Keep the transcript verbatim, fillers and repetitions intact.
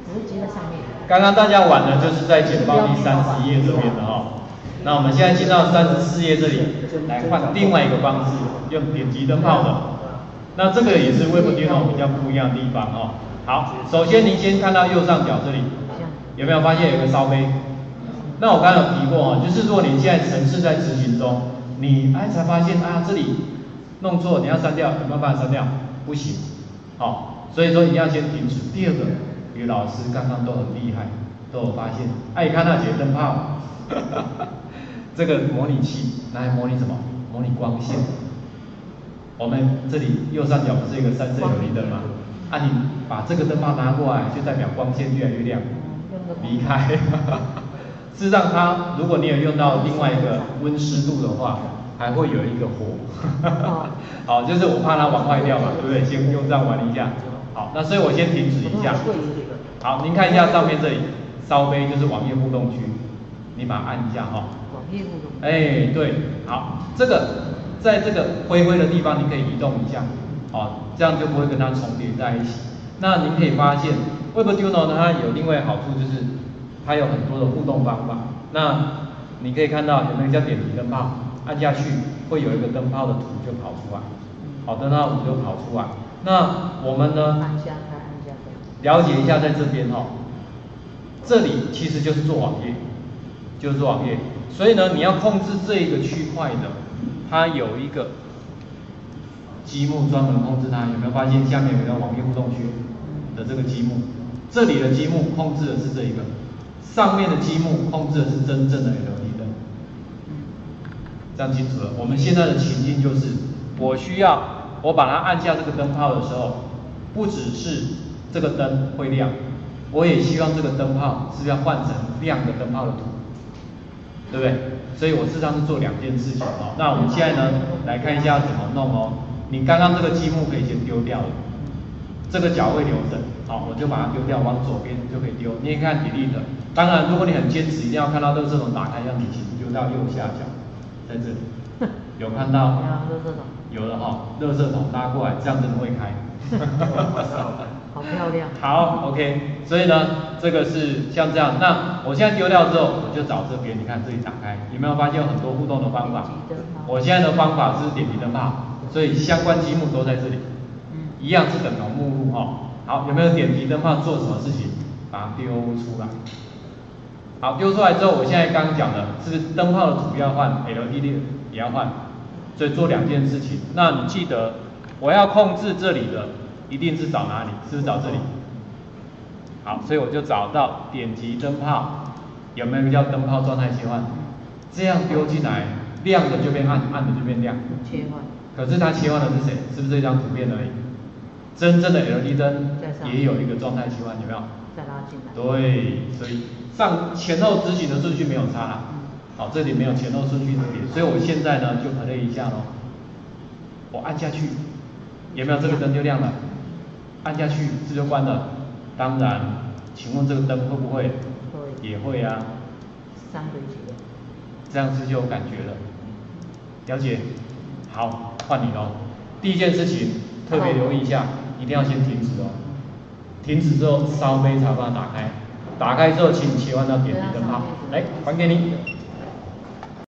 直接在上面。 刚刚大家玩的就是在简报第三十页这边的哈。那我们现在进到三十四页这里，来换另外一个方式，用点击灯泡的。那这个也是 Webdino 比较不一样的地方哦。好，首先您先看到右上角这里，有没有发现有一个烧杯？那我刚刚有提过哦，就是如果你现在程式在执行中，你哎才发现啊这里弄错，你要删掉，有没有办法删掉？不行，好、哦，所以说一定要先停止。第二个，于老师刚刚都很厉害，都有发现，哎、啊，你看那几个灯泡，这个模拟器拿来模拟什么？模拟光线。我们这里右上角不是有一个三色 L E D 灯吗？啊，你把这个灯泡拿过来，就代表光线越来越亮。离开。事实上，它如果你有用到另外一个温湿度的话，还会有一个火。好，就是我怕它玩坏掉嘛，对不对？先用这样玩一下。好，那所以我先停止一下。好，您看一下上面这里，烧杯就是网页互动区，你把它按一下哈、哦。 网页互动。 哎，对，好，这个在这个灰灰的地方你可以移动一下，哦，这样就不会跟它重叠在一起。那您可以发现 ，Webdino 呢它有另外好处就是。它有很多的互动方法，那你可以看到有那个叫点击灯泡，按下去会有一个灯泡的图就跑出来，好，灯泡图就跑出来。那我们呢，了解一下在这边哦，这里其实就是做网页，就是做网页，所以呢你要控制这一个区块的，它有一个积木专门控制它，有没有发现下面有一个网页互动区的这个积木？这里的积木控制的是这一个。上面的积木控制的是真正的 L E D 灯，这样清楚了。我们现在的情境就是，我需要我把它按下这个灯泡的时候，不只是这个灯会亮，我也希望这个灯泡是不是要换成亮的灯泡的图，对不对？所以我事实上是做两件事情哦。那我们现在呢，来看一下怎么弄哦。你刚刚这个积木可以先丢掉了，这个角会留着，好，我就把它丢掉，往左边就可以丢。你也看 delete。当然，如果你很坚持，一定要看到垃圾桶打开，让你请丢到右下角，在这里，有看到？有了哈，垃圾桶拉过来，这样真的会开。 好漂亮。 好 ，OK， 所以呢，这个是像这样。那我现在丢掉之后，我就找这边，你看这里打开，有没有发现有很多互动的方法？我现在的方法是点击灯泡，所以相关积木都在这里，一样是等同目录哈。好，有没有点击灯泡做什么事情？把它丢出来。好，丢出来之后，我现在刚刚讲的是不是灯泡的图要换 ，L E D 也要换，所以做两件事情。那你记得，我要控制这里的，一定是找哪里？是不是找这里？好，所以我就找到点击灯泡，有没有一个叫灯泡状态切换？这样丢进来，亮的就变暗，暗的就变亮。 切换。 可是它切换的是谁？是不是这张图片而已？真正的 L E D 灯也有一个状态切换，有没有？ 再拉进来。 对，所以上前后执行的顺序没有差啦。好，这里没有前后顺序之别，所以我现在呢就 play 一下咯。我按下去，有没有这个灯就亮了？按下去是就关了。当然，请问这个灯会不会？会。也会啊。 三个一起亮。 这样子就有感觉了。了解？好，换你咯。第一件事情特别留意一下，一定要先停止哦。停止之后，烧杯才把它打开。打开之后，请切换到点击灯泡。来，还给你。